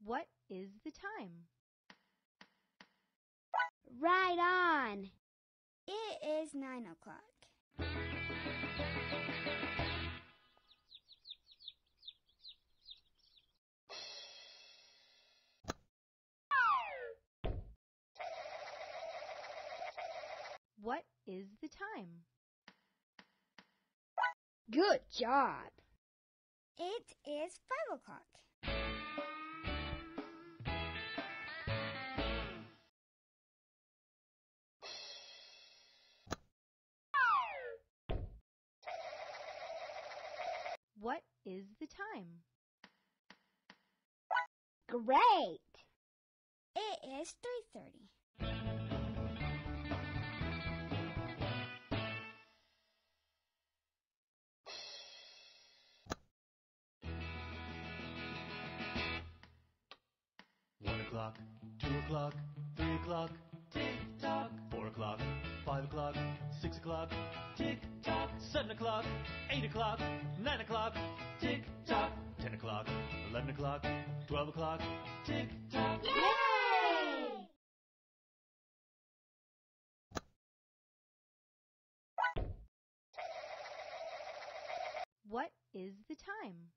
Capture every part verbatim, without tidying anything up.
What is the time? Right on! It is nine o'clock. What is the time? Good job! It is five o'clock. What is the time? Great! It is three thirty. One o'clock, two o'clock, three o'clock, tick tock. Four o'clock, five o'clock, six o'clock, tick tock. Seven o'clock, eight o'clock, nine o'clock, tick tock. Ten o'clock, eleven o'clock, twelve o'clock, tick tock. Yay! What is the time?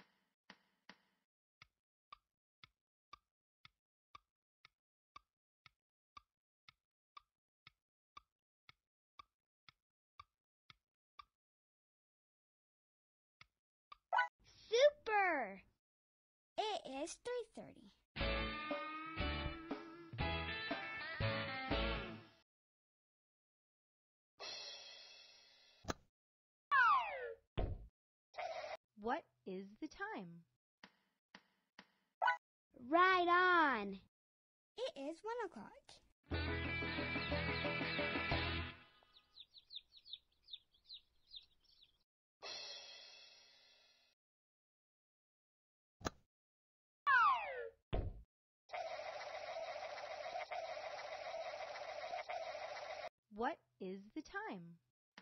Super! It is three thirty. What is the time? Right on! It is one o'clock. What is the time?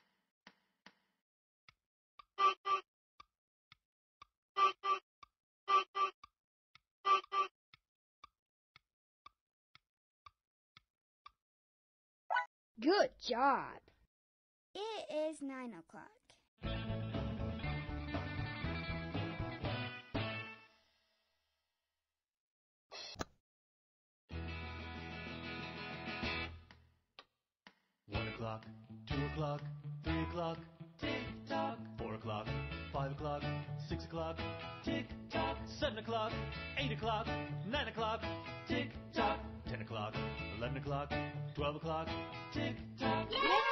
Good job! It is nine o'clock. One o'clock, two o'clock, three o'clock, tick tock. Four o'clock, five o'clock, six o'clock, tick tock. Seven o'clock, eight o'clock, nine o'clock, tick tock. Ten o'clock, eleven o'clock, twelve o'clock, tick tock. Yay!